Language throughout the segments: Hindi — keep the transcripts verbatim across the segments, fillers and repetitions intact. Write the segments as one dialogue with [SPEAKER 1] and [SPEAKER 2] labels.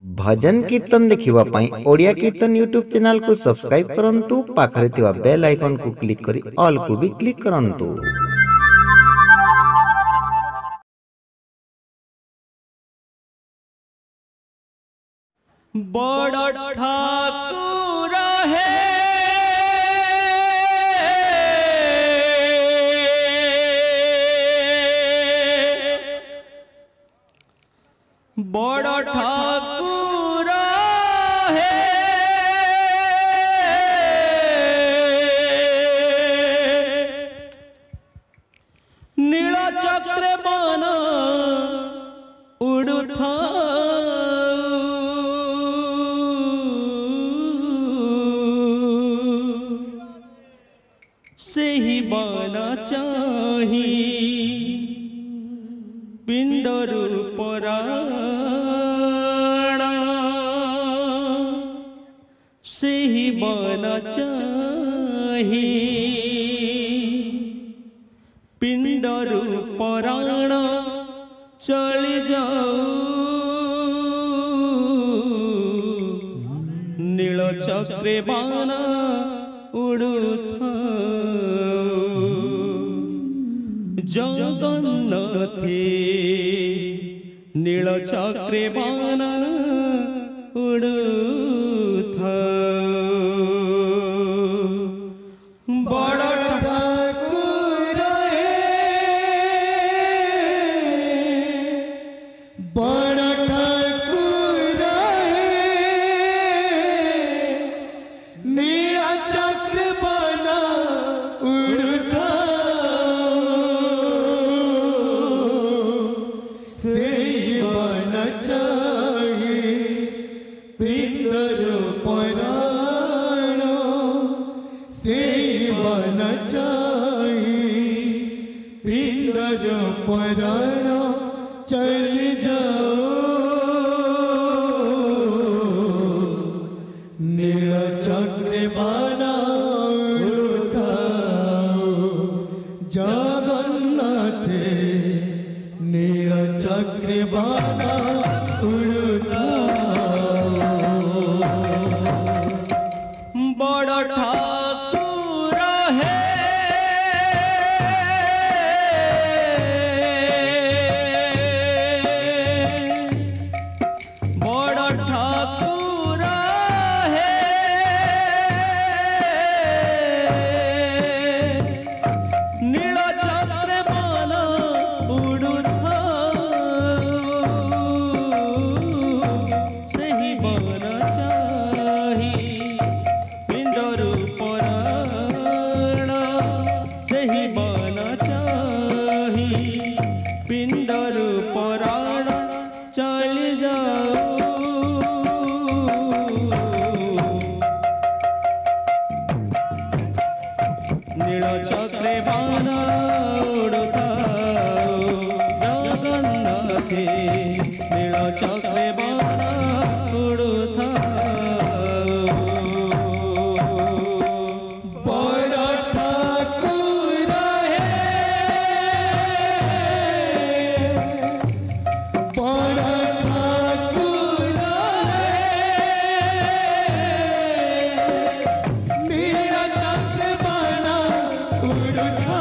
[SPEAKER 1] भजन कीर्तन देखिवा पाई ओडिया कीर्तन यूट्यूब चैनल को सब्सक्राइब करंतु पाखरे थिवा बेल आइकन को क्लिक करी ऑल को भी क्लिक करंतु।
[SPEAKER 2] बड़ ठाकुर है बड़ ठाकुर है नील चक्र बन उड़ुथा से ही बना चाही पिंडर पराण से ही बना चाही पिंडर पराण चली जाऊ नील चक्रे बाना उड़ुथा जगन्नाथे नील चक्रे बाना उड़ुथा बड़ ठाकुर
[SPEAKER 3] बड़ ठाकुर नील चक्र बना उड़ता से बन चाहे पिंडर पराण से बन चाहे पिंडर पराण चल जाओ नील चक्र बाना उड़ाओ जगन्नाथे नील चक्र बाना उड़ाओ
[SPEAKER 2] बड़ ठाकुर है बड़ ठाकुर है नील चक्र बना उड़ुथा से ही बना चाही पिंडर पराण से ही बना चाही पिंडर पराण चल जाओ नील चक्रे बाना उड़ता जगन्नाथे नील चक्रे बाना उड़ता
[SPEAKER 3] बड़ ठाकुर है बड़ ठाकुर है नील चक्र बना उड़ता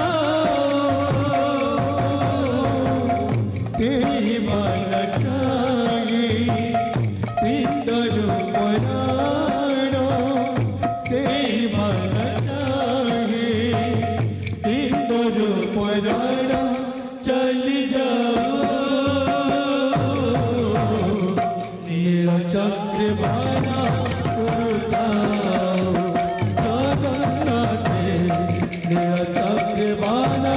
[SPEAKER 3] से बन चाहे पिंडर पराण से बन चाहे पिंडर पराण चल जाओ नील चक्र बाना उड़ाओ जगन्नाथे नील चक्र बाना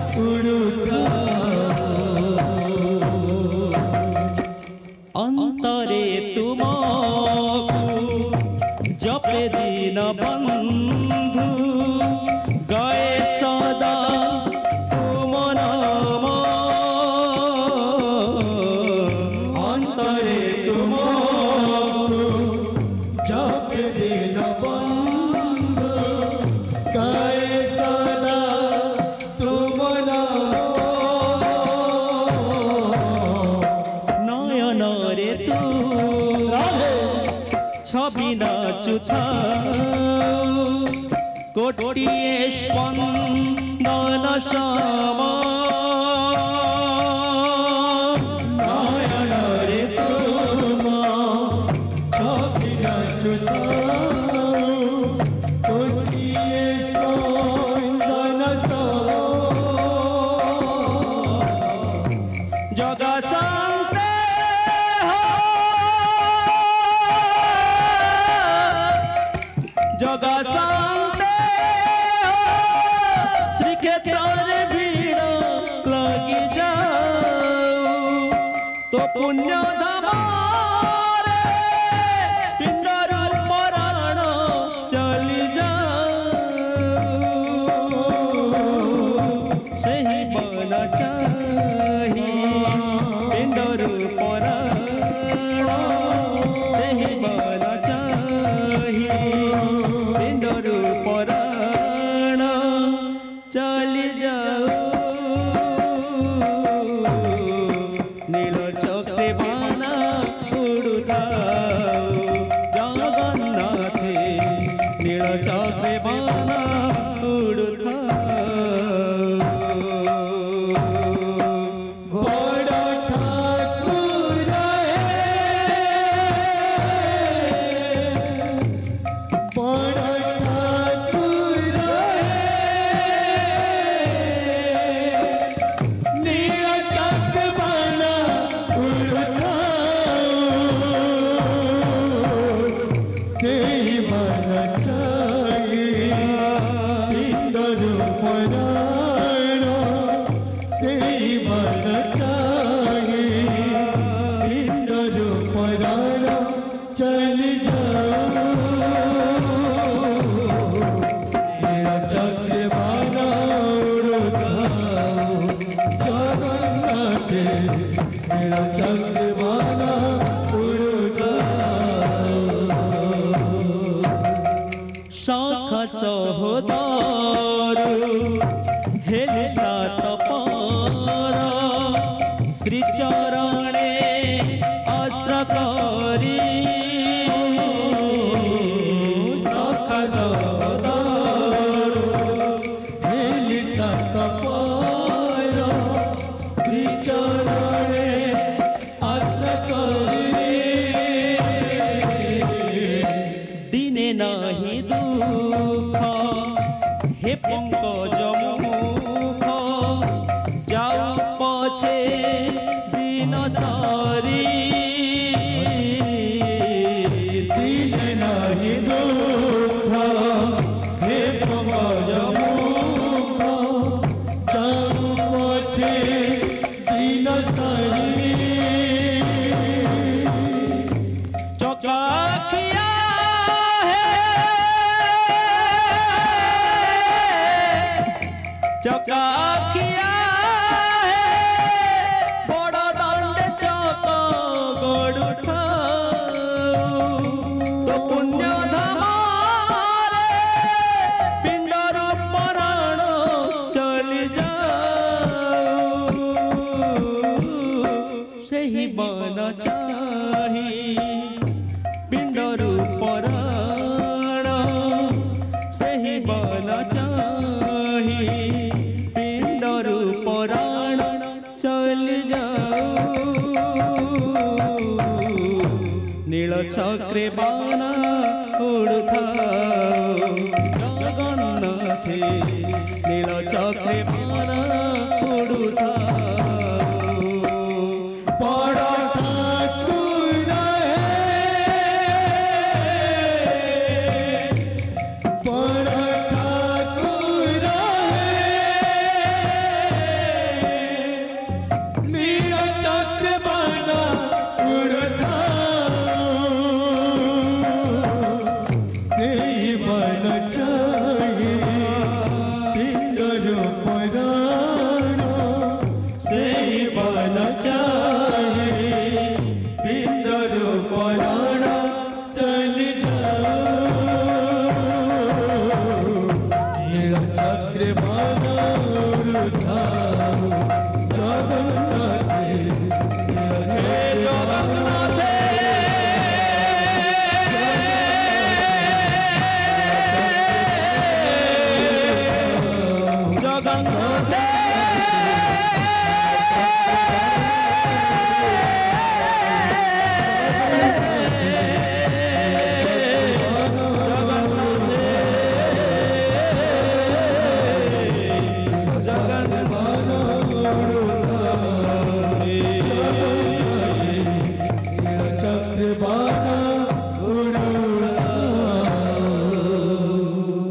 [SPEAKER 3] उड़ाओ
[SPEAKER 2] अंतरे तुमको जपे दीन बंधु गए सदा तुम नाम
[SPEAKER 3] अंतरे तुमको जप दिन बंधु गाए सदा तुम नाम
[SPEAKER 2] नयन रे तू ছবি নাচুথাও কোটিয়ে স্পন্দন সম
[SPEAKER 3] নয়নরে তুম ছবি নাচুথাও কোটিয়ে স্পন্দন সম
[SPEAKER 2] জগা শান্তে জগা শান্তে শ্রীক্ষেত্রে ভিড় লাগি যাও তো পুণ্য ধামরে পিণ্ডর পরাণ চলি যাও সেই বন চাহি পিণ্ডর পরাণ সেই বন চাহি পিণ্ডর পরাণ চলি যাও নীল চক্রে বানা উড়ুথাও জগন্নাথে নীল চক্রে বানা উড়ুথাও
[SPEAKER 3] বড় ঠাকুর বড় ঠাকুর নীল চক্র বানা উড়ুথাও সেই বন চাহি পিণ্ডর পরাণ সেই বন চাহি পিণ্ডর পরাণ চলি যাও নীল চক্র বানা উড়ুথাও জগন্নাথে নীল চক্র বানা উড়ুথাও
[SPEAKER 2] শাখা সহদারু হেলে সাত পর শ্রীচরণে আশ্রা করি
[SPEAKER 3] শাখা সহদারু হেলি সাত পর শ্রীচরণে আশ্রা করি
[SPEAKER 2] দিনে নাহি দুঃখ হে পঙ্কজ মুখ যাও পছে দিন সারি
[SPEAKER 3] দিনে নাহি দুঃখ হে পঙ্কজ মুখ যাও পছে দিন সারি
[SPEAKER 2] চকাখিয়া হে চকাখিয়া হে বড় দণ্ডে চক গড়ুথাও তো পুণ্য ধামরে পিণ্ডর পরাণ চলি যাও ସେହି ବନ ଚାହି ପିଣ୍ଡରୁ ପରାଣ ସେହି ବନ ଚାହି ପିଣ୍ଡରୁ ପରାଣ ଚଲି ଯାଉ ନୀଳ ଚକ୍ରେ ବାନା ଉଡୁଥାଉ ଜଗନ୍ନାଥେ ନୀଳ ଚକ୍ରେ ବାନା ଉଡୁଥାଉ
[SPEAKER 3] বড় ঠাকুর বড় ঠাকুর নীল চক্র বানা উড়ুথাও সেই বন চাহি পিণ্ডর পরাণ সেই বন চাহি পিণ্ডর পরাণ চলি যাও নীল চক্রে বানা উড়ুথাও জগন্নাথে নীল চক্রে বানা
[SPEAKER 2] জগন্নাথে
[SPEAKER 3] ଜଗନ୍ନାଥ